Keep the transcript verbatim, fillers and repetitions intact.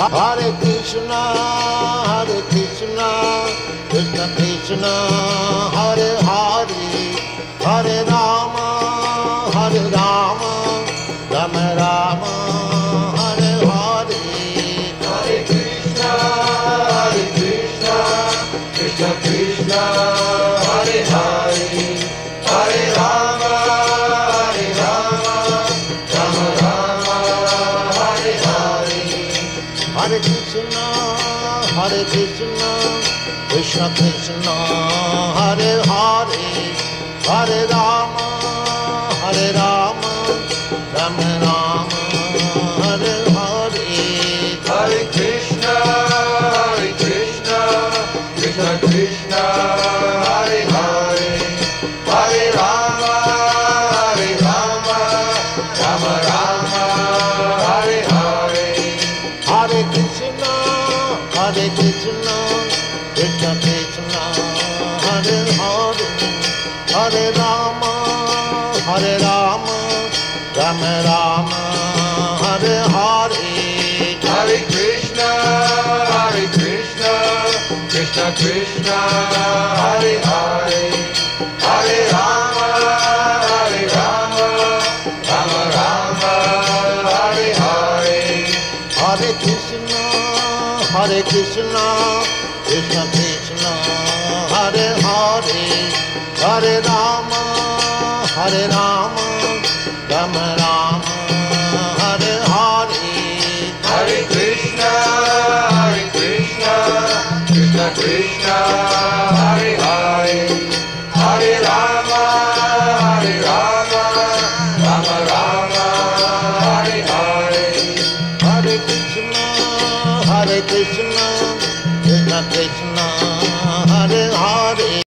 Hare Krishna, Hare Krishna, Krishna Krishna, Hare Hare, Hare Rama, Hare Rama, Rama Rama, Hare Hare. Hare Krishna, Hare Krishna, Krishna Krishna, Hare Hare, Hare Rama, Hare Rama, Rama Rama, Hare Hare. Hare Krishna, Hare Krishna, Krishna Krishna, Hare Hare, Hare Rama, Hare Rama, Rama Rama, Hare Hare. Hare Krishna, Hare Krishna, Krishna Krishna, Hare Hare, Hare Rama, Hare Rama, Rama Rama, Hare Hare. Hare Krishna, Hare Krishna, Krishna Krishna, Hare Hare, Hare Rama, Hare Rama, Rama Rama, Hare Hare. Hare Krishna, Hare Krishna, Krishna Krishna, Hare Hare, Hare Rama, Hare Rama, Rama Rama, Hare Hare. Hare Krishna, Hare Krishna, Krishna Krishna, Hare Hare, Hare Rama, Hare Rama, Rama Rama, Hare Hare. Hare Krishna, Hare Krishna, Krishna Krishna, Hare Hare, Hare Rama, Hare Rama, Rama Rama, Hare Hare. Hare Krishna, Hare Krishna, Krishna Krishna,